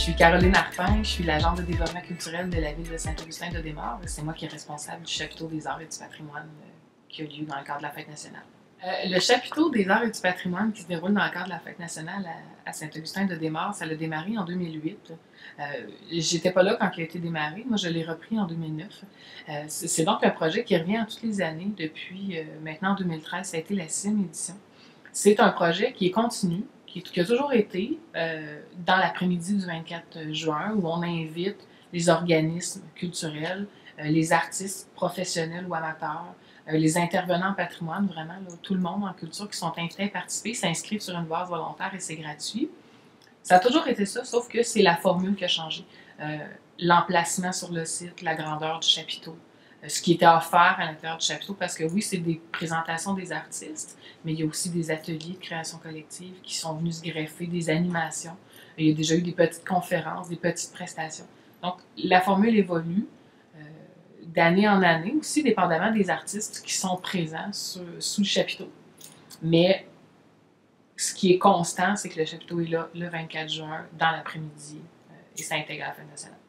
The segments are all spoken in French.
suis Caroline Arpin, je suis l'agente de développement culturel de la ville de Saint-Augustin-de-Desmaures. C'est moi qui est responsable du chapiteau des arts et du patrimoine qui a lieu dans le cadre de la Fête nationale. Le chapiteau des arts et du patrimoine qui se déroule dans le cadre de la Fête nationale à Saint-Augustin-de-Desmaures, ça a démarré en 2008. J'étais pas là quand il a été démarré, moi je l'ai repris en 2009. C'est donc un projet qui revient toutes les années depuis maintenant en 2013, ça a été la 6e édition. C'est un projet qui est continu, qui a toujours été dans l'après-midi du 24 juin, où on invite les organismes culturels, les artistes professionnels ou amateurs, les intervenants en patrimoine, vraiment là, tout le monde en culture qui sont invités à participer, s'inscrivent sur une base volontaire et c'est gratuit. Ça a toujours été ça, sauf que c'est la formule qui a changé. L'emplacement sur le site, la grandeur du chapiteau, ce qui était offert à l'intérieur du chapiteau, parce que oui, c'est des présentations des artistes, mais il y a aussi des ateliers de création collective qui sont venus se greffer, des animations. Il y a déjà eu des petites conférences, des petites prestations. Donc, la formule évolue d'année en année, aussi dépendamment des artistes qui sont présents sous le chapiteau. Mais ce qui est constant, c'est que le chapiteau est là le 24 juin, dans l'après-midi, et s'intègre à la Fête nationale.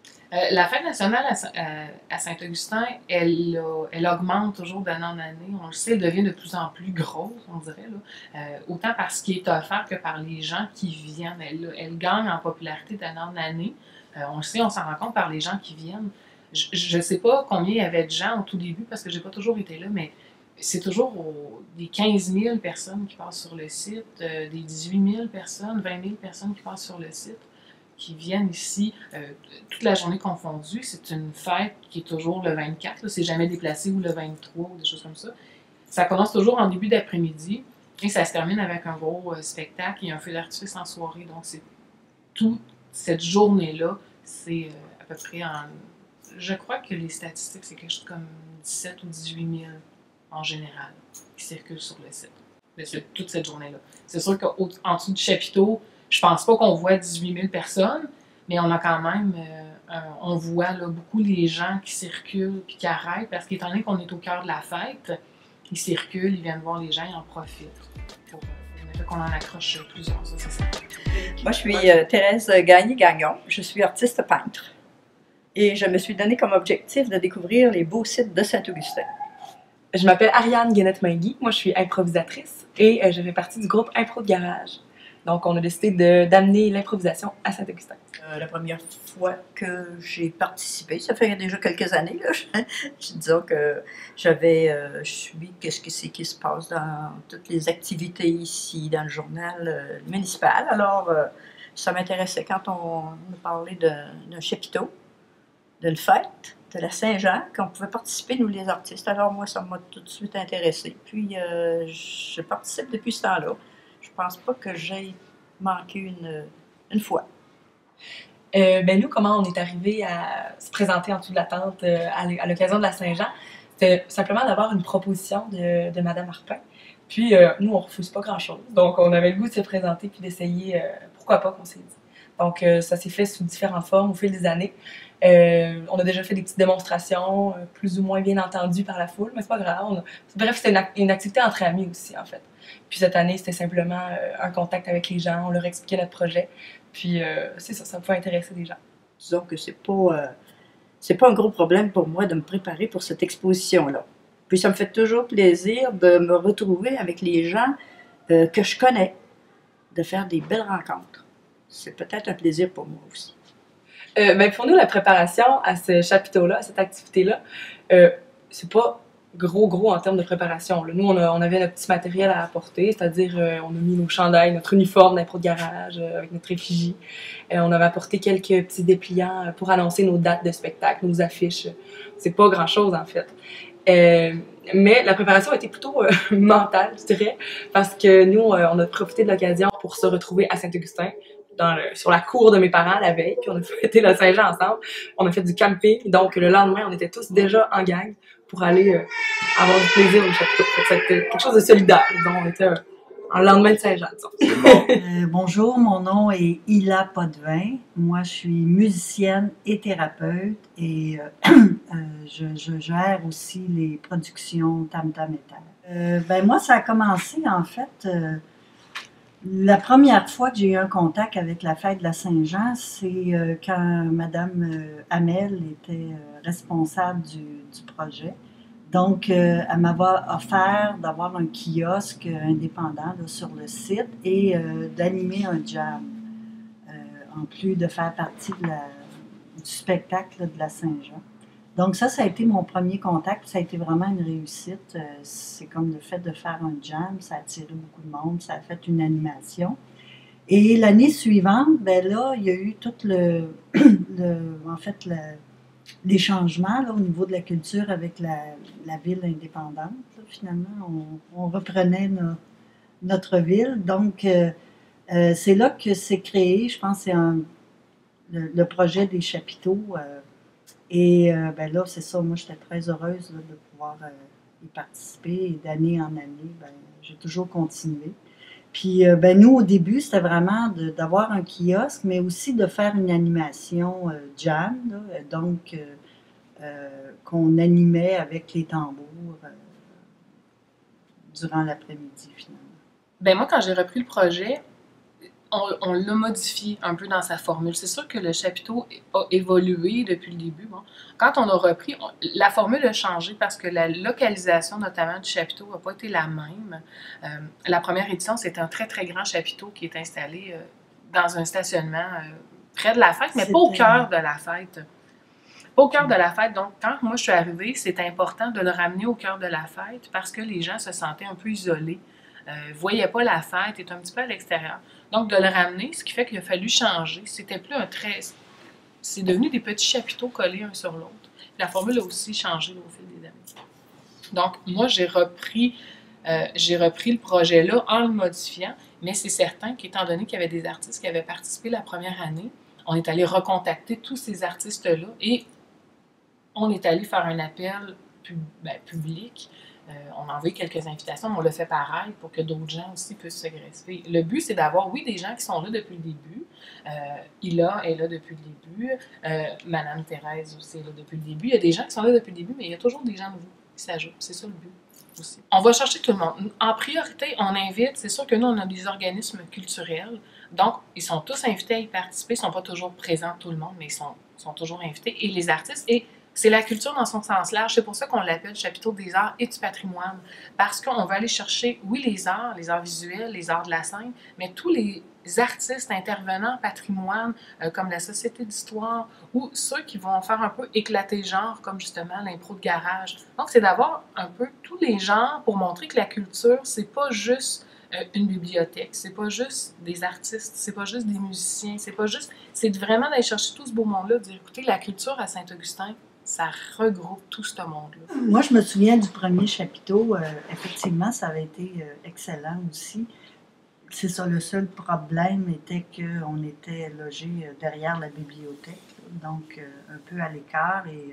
La Fête nationale à Saint-Augustin, elle augmente toujours d'année en année. On le sait, elle devient de plus en plus grosse, on dirait, là. Autant par ce qui est offert que par les gens qui viennent. Elle gagne en popularité d'année en année. On le sait, on s'en rend compte par les gens qui viennent. Je ne sais pas combien il y avait de gens au tout début, parce que je n'ai pas toujours été là, mais c'est toujours des 15 000 personnes qui passent sur le site, des 18 000 personnes, 20 000 personnes qui passent sur le site, qui viennent ici toute la journée confondue. C'est une fête qui est toujours le 24, c'est jamais déplacé, ou le 23, ou des choses comme ça. Ça commence toujours en début d'après-midi, et ça se termine avec un gros spectacle et un feu d'artifice en soirée. Donc, c'est toute cette journée-là, c'est à peu près je crois que les statistiques, c'est quelque chose comme 17 ou 18 000 en général qui circulent sur le site. C'est toute cette journée-là. C'est sûr qu'en dessous du chapiteau, je pense pas qu'on voit 18 000 personnes, mais on a quand même, on voit là, beaucoup les gens qui circulent et qui arrêtent, parce qu'étant donné qu'on est au cœur de la fête, ils circulent, ils viennent voir les gens, ils en profitent pour qu'on en accroche plusieurs, ça c'est ça. Moi, je suis Thérèse Gagné-Gagnon, je suis artiste peintre. Et je me suis donné comme objectif de découvrir les beaux sites de Saint-Augustin. Je m'appelle Ariane Guénette-Mingui, moi je suis improvisatrice et je fais partie du groupe Impro de Garage. Donc on a décidé d'amener l'improvisation à Saint-Augustin. La première fois que j'ai participé, ça fait déjà quelques années, là, disons que j'avais suivi qu'est-ce que c'est qui se passe dans toutes les activités ici, dans le journal municipal. Alors ça m'intéressait quand on a parlé d'un chapiteau, d'une fête, de la Saint-Jean, qu'on pouvait participer, nous les artistes. Alors moi, ça m'a tout de suite intéressée. Puis je participe depuis ce temps-là. Je pense pas que j'ai manqué une fois. Ben nous, comment on est arrivé à se présenter en dessous de la tente à l'occasion de la Saint-Jean? C'était simplement d'avoir une proposition de Madame Arpin. Puis nous, on refuse pas grand-chose. Donc on avait le goût de se présenter puis d'essayer, pourquoi pas qu'on s'est dit. Donc ça s'est fait sous différentes formes au fil des années. On a déjà fait des petites démonstrations, plus ou moins bien entendues par la foule, mais c'est pas grave. Bref, c'était une activité entre amis aussi, en fait. Puis cette année, c'était simplement un contact avec les gens, on leur expliquait notre projet. Puis c'est ça, ça pouvait intéresser des gens. Disons que c'est pas un gros problème pour moi de me préparer pour cette exposition-là. Puis ça me fait toujours plaisir de me retrouver avec les gens que je connais, de faire des belles rencontres. C'est peut-être un plaisir pour moi aussi. Ben pour nous, la préparation à ce chapiteau-là, à cette activité-là, c'est pas gros en termes de préparation. Là. Nous, on avait notre petit matériel à apporter, c'est-à-dire on a mis nos chandails, notre uniforme d'impro de garage avec notre effigie. On avait apporté quelques petits dépliants pour annoncer nos dates de spectacle, nos affiches. C'est pas grand-chose, en fait. Mais la préparation a été plutôt mentale, je dirais, parce que nous, on a profité de l'occasion pour se retrouver à Saint-Augustin, sur la cour de mes parents la veille, puis on a fêté la Saint-Jean ensemble. On a fait du camping, donc le lendemain, on était tous déjà en gang pour aller avoir du plaisir au chapiteau. C'était quelque chose de solidaire, disons. On était en lendemain de Saint-Jean, disons. Bonjour, mon nom est Hila Potvin. Moi, je suis musicienne et thérapeute et je gère aussi les productions Tam Tam Metal. Ben moi, ça a commencé en fait La première fois que j'ai eu un contact avec la fête de la Saint-Jean, c'est quand Madame Hamel était responsable du projet. Donc, elle m'avait offert d'avoir un kiosque indépendant là, sur le site et d'animer un jam, en plus de faire partie du spectacle de la Saint-Jean. Donc ça a été mon premier contact, ça a été vraiment une réussite. C'est comme le fait de faire un jam, ça a attiré beaucoup de monde, ça a fait une animation. Et l'année suivante, ben là, il y a eu tout les changements là, au niveau de la culture avec la ville indépendante. Là, finalement, on reprenait notre ville. Donc, c'est là que c'est créé, je pense, c'est le projet des chapiteaux. Et ben là, c'est ça, moi j'étais très heureuse là, de pouvoir y participer et d'année en année, ben, j'ai toujours continué. Puis ben, nous, au début, c'était vraiment d'avoir un kiosque, mais aussi de faire une animation jam, là, donc qu'on animait avec les tambours durant l'après-midi finalement. Ben moi, quand j'ai repris le projet, on l'a modifié un peu dans sa formule. C'est sûr que le chapiteau a évolué depuis le début. Bon. Quand on a repris, la formule a changé parce que la localisation, notamment du chapiteau, n'a pas été la même. La première édition, c'était un très, très grand chapiteau qui est installé dans un stationnement près de la fête, mais pas au cœur de la fête. Pas au cœur de la fête. Donc, quand moi je suis arrivée, c'est important de le ramener au cœur de la fête parce que les gens se sentaient un peu isolés. Ne voyaient pas la fête, étaient un petit peu à l'extérieur. Donc, de le ramener, ce qui fait qu'il a fallu changer. C'était plus un très... C'est devenu des petits chapiteaux collés un sur l'autre. La formule a aussi changé au fil des années. Donc, moi, j'ai repris le projet-là en le modifiant, mais c'est certain qu'étant donné qu'il y avait des artistes qui avaient participé la première année, on est allé recontacter tous ces artistes-là et on est allé faire un appel public. On a envoyé quelques invitations, mais on l'a fait pareil pour que d'autres gens aussi puissent se greffer. Le but, c'est d'avoir, oui, des gens qui sont là depuis le début. Ila est là depuis le début. Madame Thérèse aussi est là depuis le début. Il y a des gens qui sont là depuis le début, mais il y a toujours des gens nouveaux qui s'ajoutent. C'est ça le but aussi. On va chercher tout le monde. En priorité, on invite, c'est sûr que nous, on a des organismes culturels. Donc, ils sont tous invités à y participer. Ils ne sont pas toujours présents, tout le monde, mais ils sont toujours invités. Et les artistes, et c'est la culture dans son sens large. C'est pour ça qu'on l'appelle chapiteau des arts et du patrimoine. Parce qu'on va aller chercher, oui, les arts visuels, les arts de la scène, mais tous les artistes intervenants en patrimoine, comme la Société d'histoire, ou ceux qui vont faire un peu éclater le genre, comme justement l'impro de garage. Donc, c'est d'avoir un peu tous les genres pour montrer que la culture, c'est pas juste une bibliothèque, c'est pas juste des artistes, c'est pas juste des musiciens, c'est vraiment d'aller chercher tout ce beau monde-là, de dire, écoutez, la culture à Saint-Augustin, ça regroupe tout ce monde-là. Moi, je me souviens du premier chapiteau. Effectivement, ça avait été excellent aussi. C'est ça, le seul problème était qu'on était logé derrière la bibliothèque, donc un peu à l'écart. Et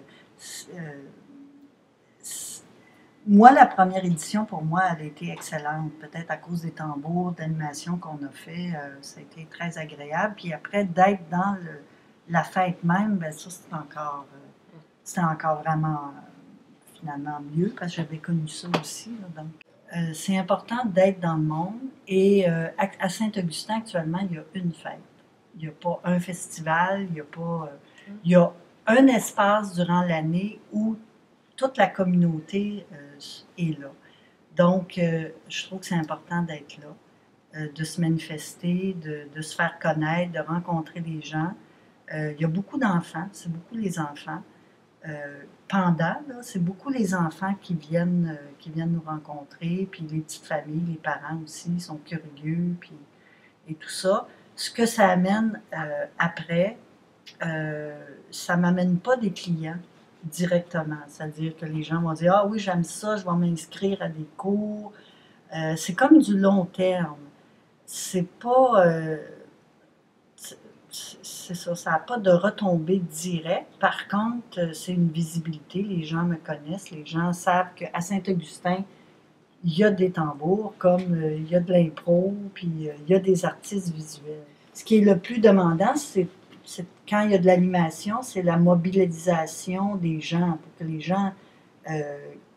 moi, la première édition, pour moi, elle a été excellente. Peut-être à cause des tambours, d'animation qu'on a fait, ça a été très agréable. Puis après, d'être dans la fête même, ben ça, c'était encore vraiment, finalement, mieux, parce que j'avais connu ça aussi. Là, donc, c'est important d'être dans le monde. Et à Saint-Augustin, actuellement, il y a une fête. Il n'y a pas un festival, il y a un espace durant l'année où toute la communauté est là. Donc, je trouve que c'est important d'être là, de se manifester, de se faire connaître, de rencontrer des gens. Il y a beaucoup d'enfants, c'est beaucoup les enfants. Pendant, c'est beaucoup les enfants qui viennent nous rencontrer, puis les petites familles, les parents aussi sont curieux, puis, et tout ça. Ce que ça amène après, ça ne m'amène pas des clients directement. C'est-à-dire que les gens vont dire « Ah oui, j'aime ça, je vais m'inscrire à des cours. » C'est comme du long terme. C'est pas... c'est ça, ça n'a pas de retombée directe. Par contre, c'est une visibilité. Les gens me connaissent, les gens savent qu'à Saint-Augustin, il y a des tambours, comme il y a de l'impro, puis il y a des artistes visuels. Ce qui est le plus demandant, c'est quand il y a de l'animation, c'est la mobilisation des gens, pour que les gens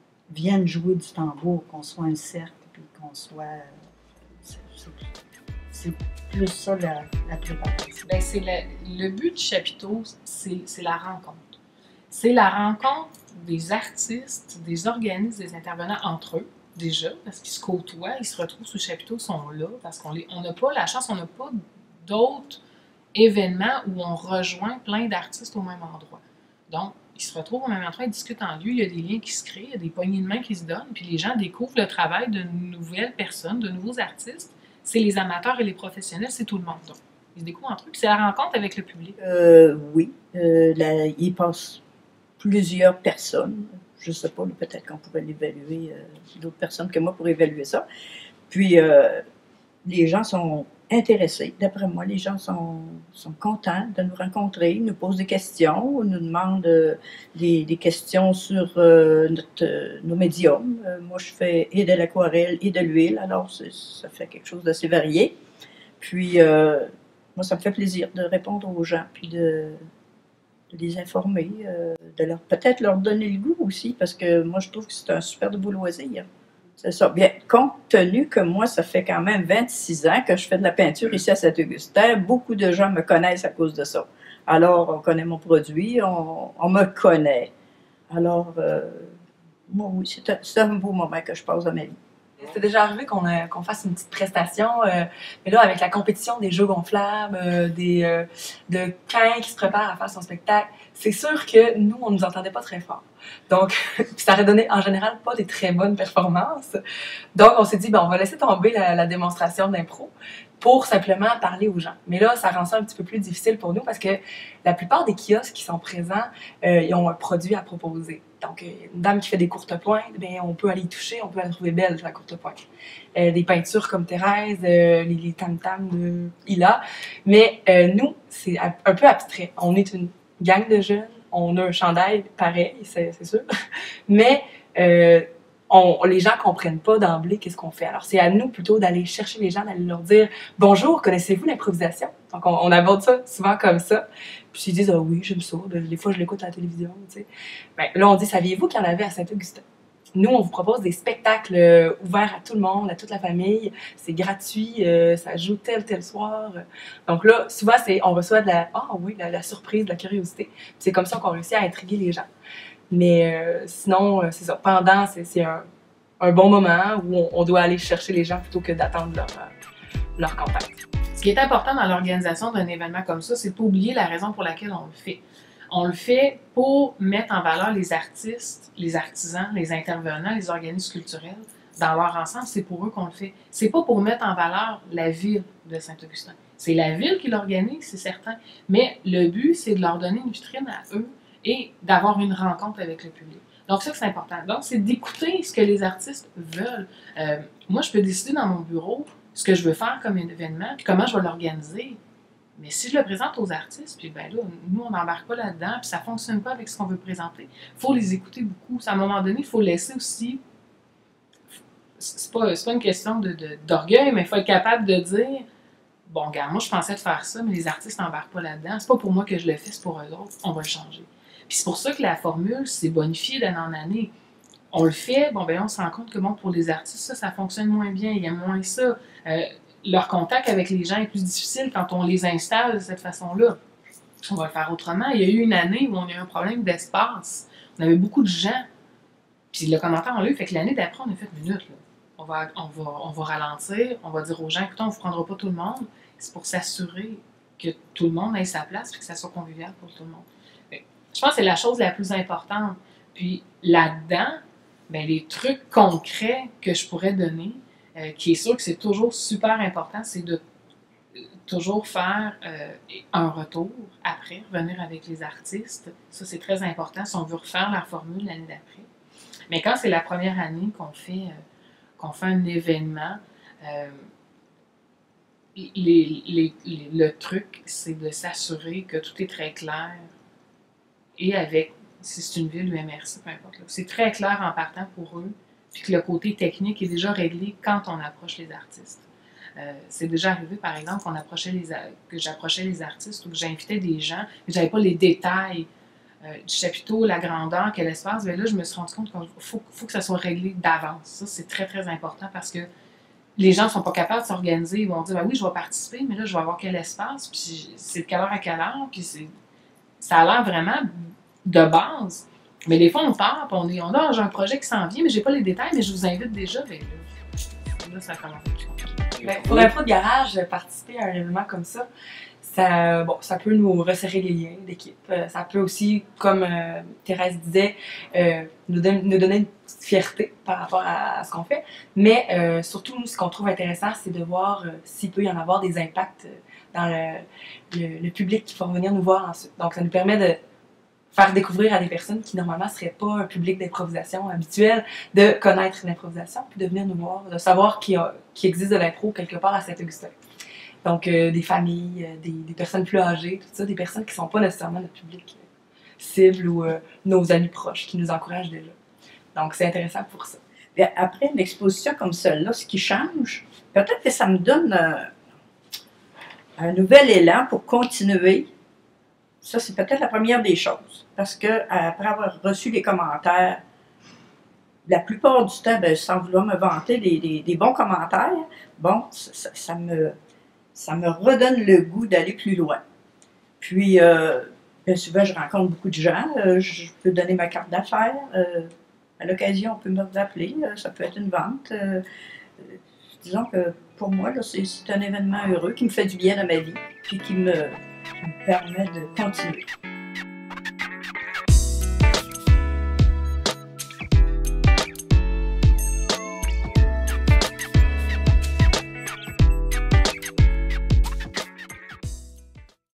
viennent jouer du tambour, qu'on soit un cercle, puis qu'on soit... C'est plus ça la préparation. Ben, le but du chapiteau, c'est la rencontre. C'est la rencontre des artistes, des organismes, des intervenants entre eux, déjà, parce qu'ils se côtoient, ils se retrouvent sous le chapiteau, ils sont là, parce qu'on n'a pas la chance, on n'a pas d'autres événements où on rejoint plein d'artistes au même endroit. Donc, ils se retrouvent au même endroit, ils discutent en lieu, il y a des liens qui se créent, il y a des poignées de main qui se donnent, puis les gens découvrent le travail de nouvelles personnes, de nouveaux artistes. C'est les amateurs et les professionnels, c'est tout le monde. Donc, ils se découvrent entre eux, puis c'est la rencontre avec le public. Oui, il passe plusieurs personnes. Je ne sais pas, peut-être qu'on pourrait l'évaluer, d'autres personnes que moi pour évaluer ça. Puis, les gens sont intéressés. D'après moi, les gens sont contents de nous rencontrer, nous posent des questions, nous demandent des questions sur nos médiums. Moi, je fais et de l'aquarelle et de l'huile, alors ça fait quelque chose d'assez varié. Puis, moi, ça me fait plaisir de répondre aux gens, puis de les informer, peut-être leur donner le goût aussi, parce que moi, je trouve que c'est un super beau loisir. C'est ça. Bien, compte tenu que moi, ça fait quand même 26 ans que je fais de la peinture ici à Saint-Augustin, beaucoup de gens me connaissent à cause de ça. Alors, on connaît mon produit, on me connaît. Alors, moi, oui, c'est un beau moment que je passe dans ma vie. C'est déjà arrivé qu'on fasse une petite prestation, mais là, avec la compétition des jeux gonflables, de Cain qui se prépare à faire son spectacle, c'est sûr que nous, on nous entendait pas très fort. Donc, ça aurait donné en général pas des très bonnes performances. Donc, on s'est dit, ben, on va laisser tomber la démonstration d'impro pour simplement parler aux gens. Mais là, ça rend ça un petit peu plus difficile pour nous parce que la plupart des kiosques qui sont présents, ils ont un produit à proposer. Donc, une dame qui fait des courtes pointes, bien, on peut aller y toucher, on peut la trouver belle, la courte pointe. Des peintures comme Thérèse, les tam-tams de Hila. Mais nous, c'est un peu abstrait. On est une gang de jeunes, on a un chandail pareil, c'est sûr. Mais les gens ne comprennent pas d'emblée qu'est-ce qu'on fait. Alors, c'est à nous plutôt d'aller chercher les gens, d'aller leur dire « Bonjour, connaissez-vous l'improvisation? » Donc, on aborde ça souvent comme ça. Puis ils disent « Ah oui, j'aime ça. Des fois, je l'écoute à la télévision. » tu sais. Ben, là, on dit « Saviez-vous qu'il y en avait à Saint-Augustin? » Nous, on vous propose des spectacles ouverts à tout le monde, à toute la famille. C'est gratuit, ça joue tel soir. Donc là, souvent, on reçoit de la surprise, de la curiosité. Puis c'est comme ça qu'on réussit à intriguer les gens. Mais sinon, c'est ça. Pendant, c'est un bon moment où on doit aller chercher les gens plutôt que d'attendre leur contact. Ce qui est important dans l'organisation d'un événement comme ça, c'est de ne pas oublier la raison pour laquelle on le fait. On le fait pour mettre en valeur les artistes, les artisans, les intervenants, les organismes culturels dans leur ensemble. C'est pour eux qu'on le fait. C'est pas pour mettre en valeur la ville de Saint-Augustin. C'est la ville qui l'organise, c'est certain. Mais le but, c'est de leur donner une vitrine à eux et d'avoir une rencontre avec le public. Donc ça, c'est important. Donc, c'est d'écouter ce que les artistes veulent. Moi, je peux décider dans mon bureau ce que je veux faire comme événement, puis comment je vais l'organiser. Mais si je le présente aux artistes, puis ben là, nous, on n'embarque pas là-dedans, puis ça ne fonctionne pas avec ce qu'on veut présenter, il faut les écouter beaucoup. À un moment donné, il faut laisser aussi... C'est pas une question d'orgueil, mais il faut être capable de dire « Bon, regarde, moi, je pensais de faire ça, mais les artistes n'embarquent pas là-dedans. C'est pas pour moi que je le fais, c'est pour eux autres. On va le changer. » Puis c'est pour ça que la formule s'est bonifiée d'année en année. On le fait, bon, ben on se rend compte que bon, pour les artistes, ça fonctionne moins bien, il y a moins ça. Leur contact avec les gens est plus difficile quand on les installe de cette façon-là. On va le faire autrement. Il y a eu une année où on a eu un problème d'espace. On avait beaucoup de gens. Puis le commentaire, on l'a eu, fait que l'année d'après, on a fait une minute. Là. On va ralentir, on va dire aux gens, écoutez, on ne vous prendra pas tout le monde. C'est pour s'assurer que tout le monde ait sa place et que ça soit convivial pour tout le monde. Je pense que c'est la chose la plus importante. Puis là-dedans, ben, les trucs concrets que je pourrais donner, qui est sûr que c'est toujours super important, c'est de toujours faire un retour après, revenir avec les artistes. Ça, c'est très important si on veut refaire la formule l'année d'après. Mais quand c'est la première année qu'on fait un événement, le truc, c'est de s'assurer que tout est très clair et avec, si c'est une ville, UMRC, peu importe. C'est très clair en partant pour eux, puis que le côté technique est déjà réglé quand on approche les artistes. C'est déjà arrivé, par exemple, que j'approchais les artistes ou que j'invitais des gens, mais je n'avais pas les détails du chapiteau, la grandeur, quel espace. Mais là, je me suis rendu compte qu'il faut que ça soit réglé d'avance. Ça, c'est très, très important parce que les gens ne sont pas capables de s'organiser. Ils vont dire, ben oui, je vais participer, mais là, je vais avoir quel espace, puis c'est de quelle heure à quelle heure, puis ça a l'air vraiment de base. Mais des fois, on part, puis on dit, j'ai un projet qui s'en vient, mais j'ai pas les détails, mais je vous invite déjà. Ben là, ça commence à être compliqué. Ben, pour un pro de garage, participer à un événement comme ça, ça peut nous resserrer les liens d'équipe. Ça peut aussi, comme Thérèse disait, nous donner une petite fierté par rapport à ce qu'on fait. Mais surtout, nous, ce qu'on trouve intéressant, c'est de voir s'il peut y en avoir des impacts dans le public qui va venir nous voir ensuite. Donc, ça nous permet de faire découvrir à des personnes qui, normalement, ne seraient pas un public d'improvisation habituel, de connaître l'improvisation, puis de venir nous voir, de savoir qu'il existe de l'impro quelque part à Saint-Augustin. Donc, des familles, des personnes plus âgées, tout ça, des personnes qui ne sont pas nécessairement notre public cible ou nos amis proches qui nous encouragent déjà. Donc, c'est intéressant pour ça. Bien, après une exposition comme celle-là, ce qui change, peut-être que ça me donne un nouvel élan pour continuer. Ça, c'est peut-être la première des choses. Parce que après avoir reçu les commentaires, la plupart du temps, ben, sans vouloir me vanter, des bons commentaires, bon, ça me redonne le goût d'aller plus loin. Puis, bien souvent, je rencontre beaucoup de gens. Je peux donner ma carte d'affaires. À l'occasion, on peut me rappeler. Ça peut être une vente. Disons que pour moi, c'est un événement heureux qui me fait du bien dans ma vie, puis qui me permet de continuer.